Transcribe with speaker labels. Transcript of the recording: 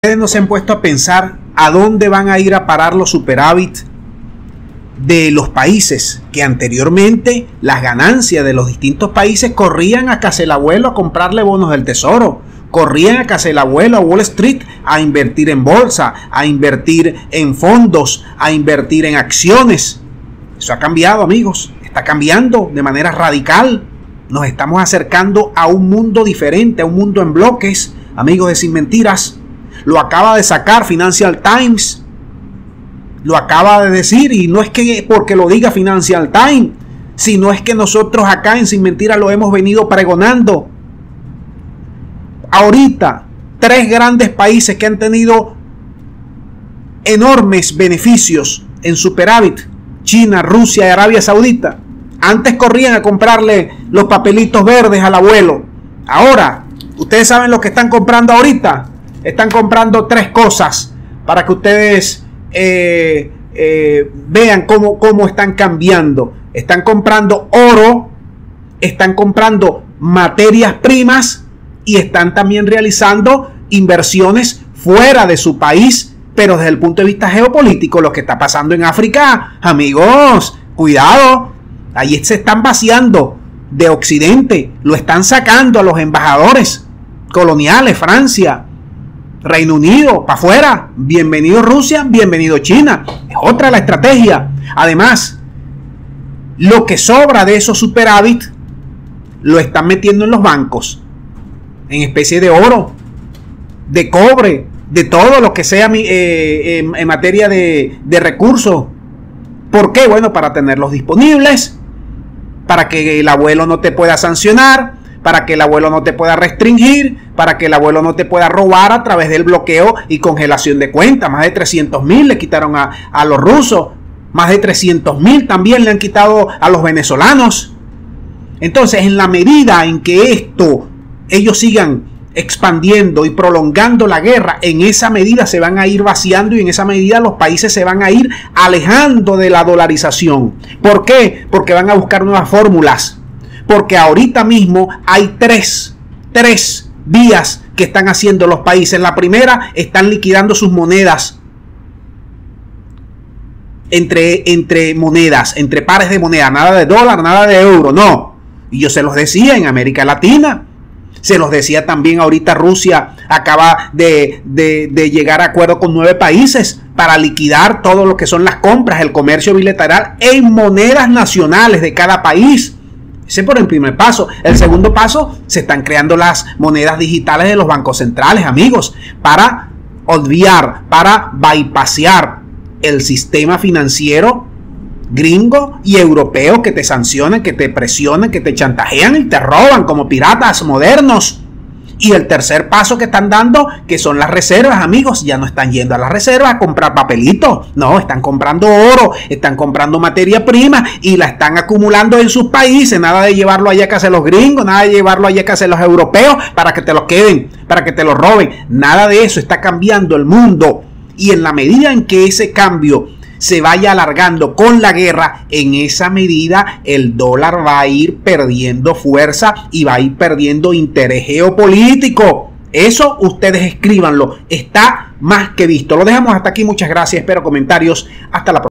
Speaker 1: Ustedes no se han puesto a pensar a dónde van a ir a parar los superávit de los países que anteriormente las ganancias de los distintos países corrían a casa del abuelo a comprarle bonos del tesoro, corrían a casa del abuelo a Wall Street a invertir en bolsa, a invertir en fondos, a invertir en acciones. Eso ha cambiado, amigos, está cambiando de manera radical. Nos estamos acercando a un mundo diferente, a un mundo en bloques, amigos de Sin Mentiras. Lo acaba de sacar Financial Times. Lo acaba de decir, y no es que porque lo diga Financial Times, sino es que nosotros acá en Sin Mentiras lo hemos venido pregonando. Ahorita, 3 grandes países que han tenido enormes beneficios en superávit: China, Rusia y Arabia Saudita. Antes corrían a comprarle los papelitos verdes al abuelo. Ahora, ustedes saben lo que están comprando ahorita. Están comprando 3 cosas para que ustedes vean cómo están cambiando. Están comprando oro, están comprando materias primas y están también realizando inversiones fuera de su país, pero desde el punto de vista geopolítico. Lo que está pasando en África, amigos, cuidado, ahí se están vaciando de Occidente, lo están sacando a los embajadores coloniales, Francia, Reino Unido, para afuera. Bienvenido Rusia, bienvenido China. Es otra la estrategia. Además, lo que sobra de esos superávit lo están metiendo en los bancos, en especie de oro, de cobre, de todo lo que sea en materia de recursos. ¿Por qué? Bueno, para tenerlos disponibles, para que el abuelo no te pueda sancionar, para que el abuelo no te pueda restringir, para que el abuelo no te pueda robar a través del bloqueo y congelación de cuentas. Más de 300.000 le quitaron a los rusos, más de 300.000 también le han quitado a los venezolanos. Entonces, en la medida en que ellos sigan expandiendo y prolongando la guerra, en esa medida se van a ir vaciando y en esa medida los países se van a ir alejando de la dolarización. ¿Por qué? Porque van a buscar nuevas fórmulas. Porque ahorita mismo hay tres vías que están haciendo los países. La primera, están liquidando sus monedas entre monedas, entre pares de moneda. Nada de dólar, nada de euro, no. Y yo se los decía en América Latina. Se los decía también ahorita. Rusia acaba de llegar a acuerdo con 9 países para liquidar todo lo que son las compras, el comercio bilateral en monedas nacionales de cada país. Ese por el primer paso. El segundo paso, se están creando las monedas digitales de los bancos centrales, amigos, para obviar, para bypassear el sistema financiero gringo y europeo que te sancionan, que te presionan, que te chantajean y te roban como piratas modernos. Y el tercer paso que están dando, que son las reservas, amigos. Ya no están yendo a las reservas a comprar papelitos, no, están comprando oro, están comprando materia prima y la están acumulando en sus países. Nada de llevarlo allá a casa de los gringos, nada de llevarlo allá a casa de los europeos para que te lo queden, para que te lo roben. Nada de eso. Está cambiando el mundo, y en la medida en que ese cambio se vaya alargando con la guerra, en esa medida el dólar va a ir perdiendo fuerza y va a ir perdiendo interés geopolítico. Eso ustedes escríbanlo, está más que visto. Lo dejamos hasta aquí, muchas gracias, espero comentarios, hasta la próxima.